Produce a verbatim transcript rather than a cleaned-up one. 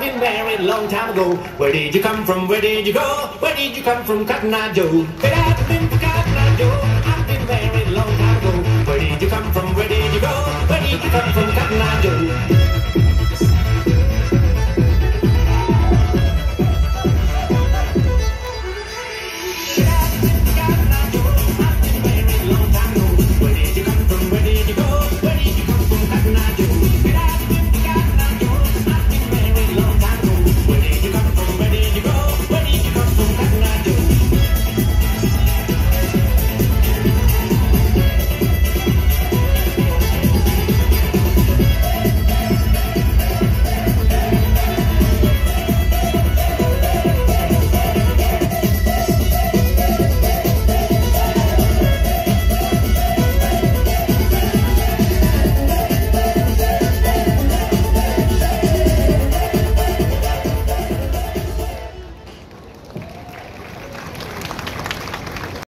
been married a long time ago. Where did you come from? Where did you go? Where did you come from, Cotton Eye Joe? Get out of Cotton Eye Joe.